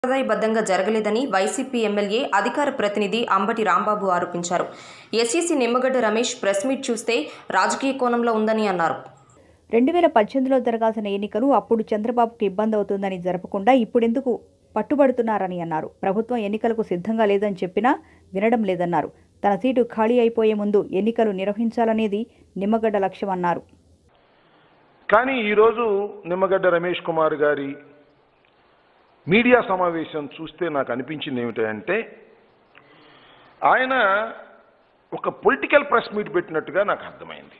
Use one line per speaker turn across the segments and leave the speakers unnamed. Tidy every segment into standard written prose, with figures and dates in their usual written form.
సంప్రదాయబద్ధంగా జరగలేదని YCP MLA అధికార ప్రతినిధి అంబటి రాంబాబు ఆరోపించారు. SEC Nimmagadda Ramesh press meet చూస్తే రాజకీయ కోణంలో ఉందని అన్నారు.
2018లో జరగాల్సిన ఎన్నికలు అప్పుడు చంద్రబాబుకు ఇబ్బంది అవుతుందని జరపకుండా ఇప్పుడెందుకు పట్టుబడుతున్నారని అన్నారు. ప్రభుత్వం ఎన్నికలకు సిద్ధంగా లేదని చెప్పినా వినడం లేదన్నారు. తన సీటు ఖాళీ అయిపోయే ముందు ఎన్నికలు నిర్వహించాలనేది నిమ్మగడ్డ లక్ష్యమన్నారు.
కానీ ఈరోజు నిమ్మగడ్డ రమేష్ కుమార్ గారి మీడియా సమావేశం చూస్తే నాకు అనిపించింది ఏమిటంటే ఆయన ఒక పొలిటికల్ ప్రెస్ మీట్ పెట్టినట్టుగా నాకు అర్థమైంది.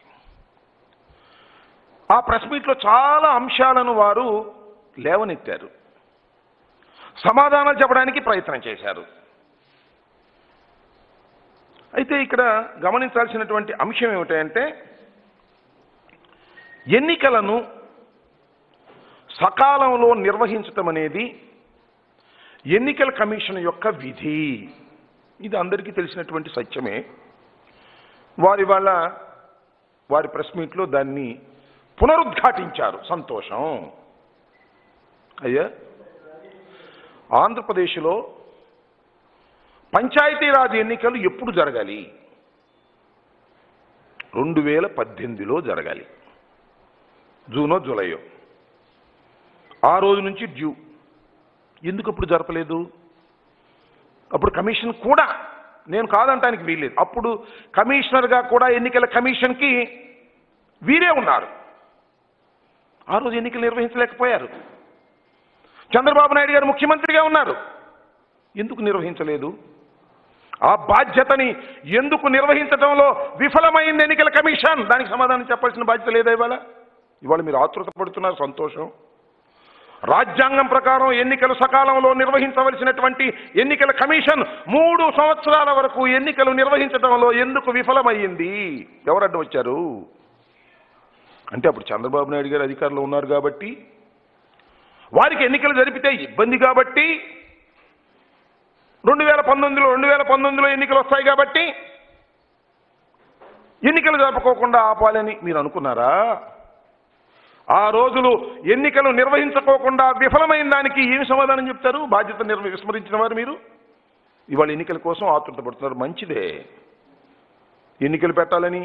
ఆ ప్రెస్ మీట్లో చాలా అంశాలను వారు లేవనెత్తారు, సమాధానాలు చెప్పడానికి ప్రయత్నం చేశారు. అయితే ఇక్కడ గమనించాల్సినటువంటి అంశం ఏమిటంటే ఎన్నికలను సకాలంలో నిర్వహించటం అనేది ఎన్నికల కమిషన్ యొక్క విధి. ఇది అందరికీ తెలిసినటువంటి సత్యమే. వారి ప్రెస్ మీట్లో దాన్ని పునరుద్ఘాటించారు. సంతోషం. అయ్యా, ఆంధ్రప్రదేశ్లో పంచాయతీరాజ్ ఎన్నికలు ఎప్పుడు జరగాలి? 2018లో జరగాలి. జూనో జూలైయో ఆ రోజు నుంచి డ్యూ. ఎందుకు అప్పుడు జరపలేదు? అప్పుడు కమిషన్ కూడా, నేను కాదంటానికి వీల్లేదు, అప్పుడు కమిషనర్గా కూడా ఎన్నికల కమిషన్కి వీరే ఉన్నారు. ఆ రోజు ఎన్నికలు నిర్వహించలేకపోయారు. చంద్రబాబు నాయుడు గారు ముఖ్యమంత్రిగా ఉన్నారు. ఎందుకు నిర్వహించలేదు? ఆ బాధ్యతని ఎందుకు నిర్వహించడంలో విఫలమైంది ఎన్నికల కమిషన్? దానికి సమాధానం చెప్పాల్సిన బాధ్యత లేదా? ఇవాళ మీరు ఆతృత పడుతున్నారు. సంతోషం. రాజ్యాంగం ప్రకారం ఎన్నికలు సకాలంలో నిర్వహించవలసినటువంటి ఎన్నికల కమిషన్ 3 సంవత్సరాల వరకు ఎన్నికలు నిర్వహించడంలో ఎందుకు విఫలమైంది? ఎవరు అడ్డు వచ్చారు? అంటే అప్పుడు చంద్రబాబు నాయుడు గారు అధికారంలో ఉన్నారు కాబట్టి, వారికి ఎన్నికలు జరిపితే ఇబ్బంది కాబట్టి, 2019లో ఎన్నికలు వస్తాయి కాబట్టి ఎన్నికలు జరుపుకోకుండా ఆపాలని మీరు అనుకున్నారా? ఆ రోజులు ఎన్నికలు నిర్వహించుకోకుండా విఫలమైన దానికి ఏమి సమాధానం చెప్తారు? బాధ్యత విస్మరించిన వారు మీరు ఇవాళ ఎన్నికల కోసం ఆతృత పడుతున్నారు. మంచిదే, ఎన్నికలు పెట్టాలని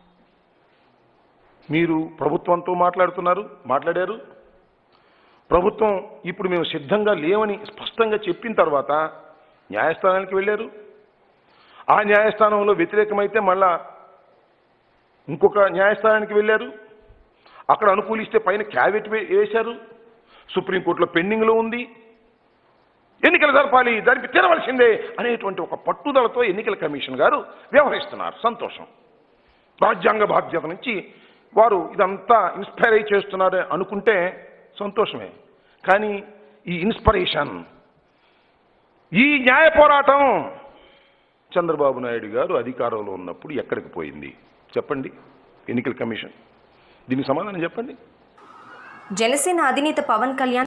మీరు ప్రభుత్వంతో మాట్లాడారు. ప్రభుత్వం ఇప్పుడు మేము సిద్ధంగా లేవని స్పష్టంగా చెప్పిన తర్వాత న్యాయస్థానానికి వెళ్ళారు. ఆ న్యాయస్థానంలో వ్యతిరేకమైతే మళ్ళా ఇంకొక న్యాయస్థానానికి వెళ్ళారు. అక్కడ అనుకూలిస్తే పైన క్యావెట్ వేశారు. సుప్రీంకోర్టులో పెండింగ్లో ఉంది. ఎన్నికలు జరపాలి, జరిపి తీరవలసిందే అనేటువంటి ఒక పట్టుదలతో ఎన్నికల కమిషన్ గారు వ్యవహరిస్తున్నారు. సంతోషం. రాజ్యాంగ బాధ్యత నుంచి వారు ఇదంతా ఇన్స్పైర్ అయి చేస్తున్నారు అనుకుంటే సంతోషమే. కానీ ఈ ఇన్స్పిరేషన్, ఈ న్యాయ పోరాటం చంద్రబాబు నాయుడు గారు అధికారంలో ఉన్నప్పుడు ఎక్కడికి పోయింది చెప్పండి? ఎన్నికల కమిషన్ దీనికి సమాధానం చెప్పండి.
జనసేన అధినేత పవన్ కళ్యాణ్